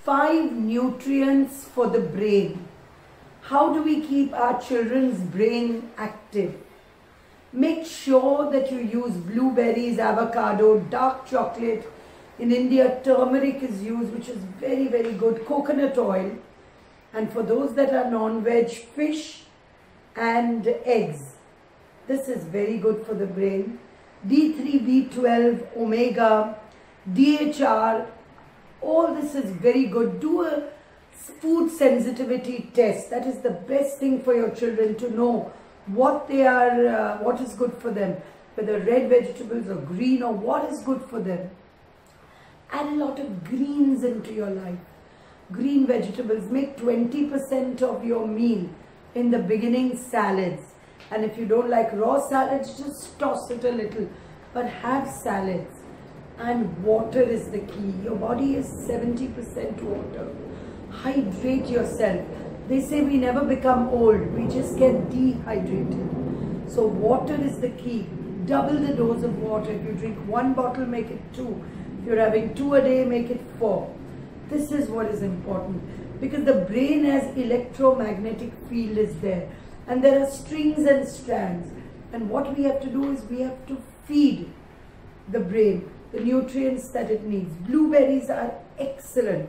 5 nutrients for the brain. How do we keep our children's brain active? Make sure that you use blueberries, avocado, dark chocolate. In India, turmeric is used, which is very, very good. Coconut oil. And for those that are non-veg, fish and eggs. This is very good for the brain. D3, B12, omega, DHR. All this is very good. Do a food sensitivity test. That is the best thing for your children to know what they are, what is good for them. Whether red vegetables or green or what is good for them. Add a lot of greens into your life. Green vegetables. Make 20% of your meal in the beginning salads. And if you don't like raw salads, just toss it a little. But have salads. And water is the key. Your body is 70% water. Hydrate yourself. They say we never become old. We just get dehydrated. So water is the key. Double the dose of water. If you drink 1 bottle, make it 2. If you're having 2 a day, make it 4. This is what is important. Because the brain has electromagnetic field is there. And there are strings and strands. And what we have to do is we have to feed the brain the nutrients that it needs. Blueberries are excellent.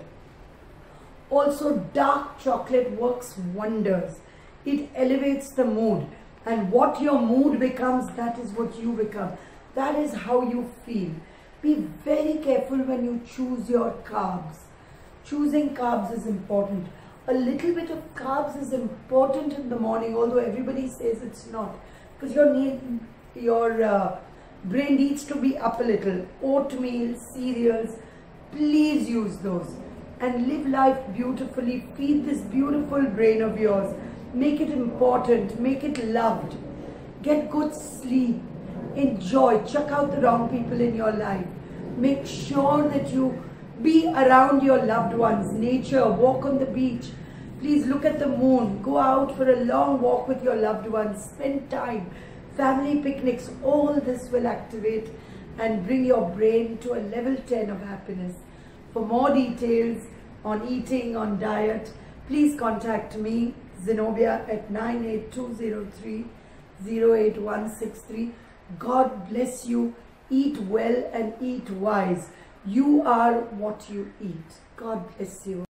Also, dark chocolate works wonders. It elevates the mood. And what your mood becomes, that is what you become. That is how you feel. Be very careful when you choose your carbs. Choosing carbs is important. A little bit of carbs is important in the morning, although everybody says it's not. Because your brain needs to be up a little. Oatmeal, cereals, please use those. And live life beautifully. Feed this beautiful brain of yours. Make it important. Make it loved. Get good sleep. Enjoy. Check out the wrong people in your life. Make sure that you be around your loved ones. Nature. Walk on the beach. Please look at the moon. Go out for a long walk with your loved ones. Spend time. Family picnics. All this will activate and bring your brain to a level 10 of happiness. For more details on eating, on diet, please contact me, Zenobia, at 98203-08163. God bless you. Eat well and eat wise. You are what you eat. God bless you.